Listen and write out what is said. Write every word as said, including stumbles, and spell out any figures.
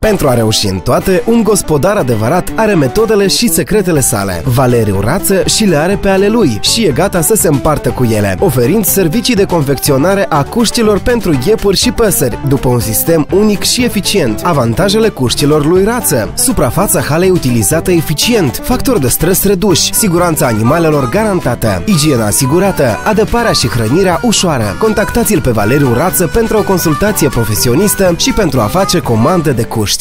Pentru a reuși în toate, un gospodar adevărat are metodele și secretele sale. Valeriu Rață și le are pe ale lui și e gata să se împartă cu ele, oferind servicii de confecționare a cuștilor pentru iepuri și păsări, după un sistem unic și eficient. Avantajele cuștilor lui Rață: suprafața halei utilizată eficient, factori de stres reduși, siguranța animalelor garantată, igiena asigurată, adăparea și hrănirea ușoară. Contactați-l pe Valeriu Rață pentru o consultație profesionistă și pentru a face comandă de cuști.